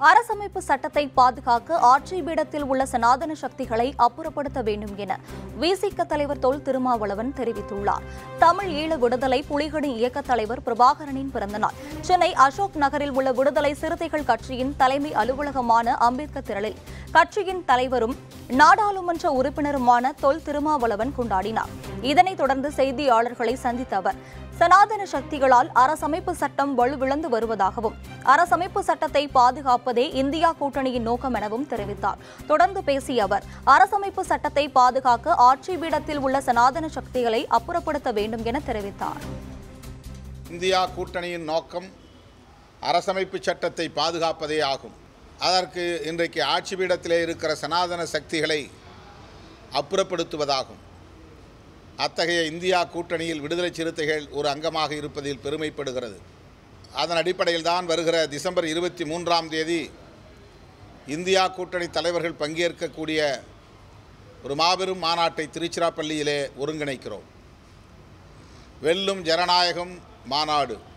அரசமைப்பு சட்டத்தை பாதுகாக்க ஆட்சி பீடத்தில் உள்ள சனாதன சக்திகளை அப்புறப்படுத்த வேண்டும் என விசிக தலைவர் தொல் திருமாவளவன் தெரிவித்துள்ளார். தமிழ் ஈழ விடுதலை புலிகளின் இயக்க தலைவர் பிரபாகரனின் பிறந்தநாள் சென்னை அசோக் நகரில் உள்ள விடுதலை சிறுத்தைகள் கட்சியின் தலைமை அலுவலகமான அம்பேத்கர் திரளில் கட்சியின் தலைவரும் நாடாளுமன்ற உறுப்பினருமான தொல் திருமாவளவன் கொண்டாடினார். இதனைத் தொடர்ந்து செய்தியாளர்களை சந்தித்த அவர் சனாதன சக்திகளால் அரசமைப்பு சட்டம் வலுவிழந்து வருவதாகவும் அரசமைப்பு சட்டத்தை பாதுகாப்பதே இந்தியா கூட்டணியின் நோக்கம் எனவும் தெரிவித்தார். தொடர்ந்து பேசிய அவர் அரசமைப்பு சட்டத்தை பாதுகாக்க ஆட்சி பீடத்தில் உள்ள சனாதன சக்திகளை அப்புறப்படுத்த வேண்டும் என தெரிவித்தார். இந்தியா கூட்டணியின் நோக்கம் அரசமைப்பு சட்டத்தை பாதுகாப்பதே ஆகும். அதற்கு இன்றைக்கு ஆட்சி பீடத்திலே இருக்கிற சனாதன சக்திகளை அப்புறப்படுத்துவதாகும். அத்தகைய இந்தியா கூட்டணியில் விடுதலை சிறுத்தைகள் ஒரு அங்கமாக இருப்பதில் பெருமைப்படுகிறது. அதன் அடிப்படையில் தான் வருகிற டிசம்பர் 23 இந்தியா கூட்டணி தலைவர்கள் பங்கேற்கக்கூடிய ஒரு மாபெரும் மாநாட்டை திருச்சிராப்பள்ளியிலே ஒருங்கிணைக்கிறோம். வெல்லும் ஜனநாயகம் மாநாடு.